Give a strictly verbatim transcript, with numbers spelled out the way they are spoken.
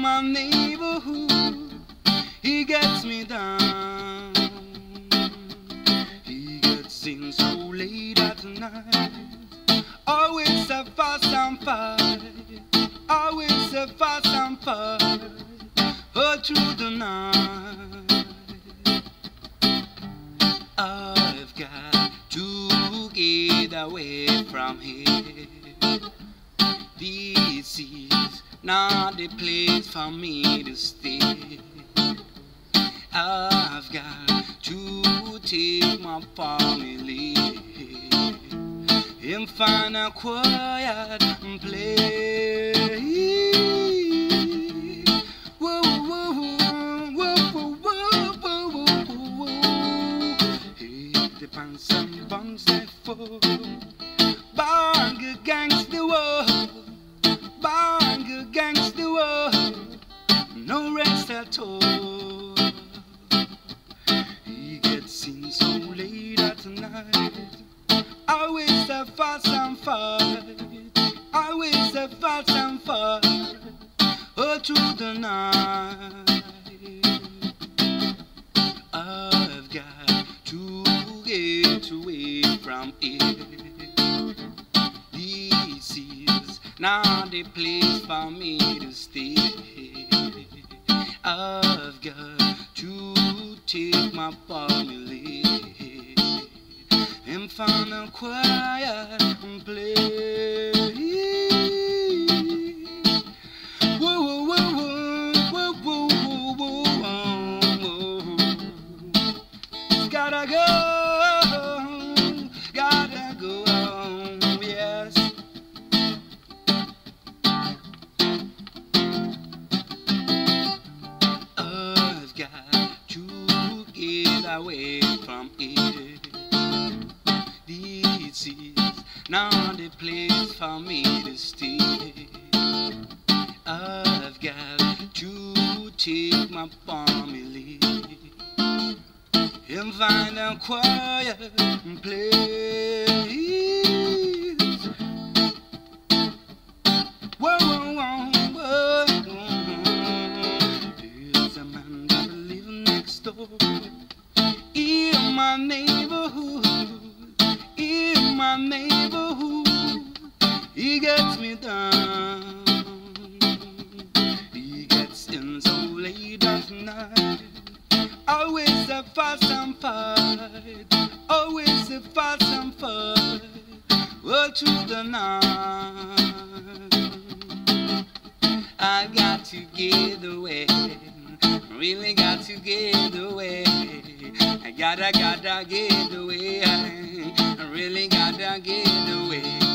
my neighborhood, he gets me down. He gets in so late at night, always a fuss and fight, always a fuss and fight, all through the night. I've got to get away from here. This is not the place for me to stay. I've got to take my family and find a quiet place. Whoa, whoa, whoa, whoa, whoa, whoa, whoa, whoa. Hey, the pants and buns that fall, bang against the wall, bang against the wall, no rest at all. He gets in so late at night, always a fuss and fight, always a fuss and fight, all through the night. I've got to get away from it. This is not the place for me to stay. I've got to take my family and find a quiet place. Whoa, whoa, whoa, whoa, whoa, whoa, whoa, whoa. Gotta go, gotta go, yes. I've got to get away from it. This is not the place for me to stay. I've got to take my family and find a quiet place. Whoa, whoa, whoa, whoa. There's a man that lives next door in my neighborhood, in my neighborhood. He gets me down. He gets in so late at night, always a fuss and fight, always a fuss and fight, all through the night. I got to get away, really got to get away. I gotta, gotta get away, I really gotta get away.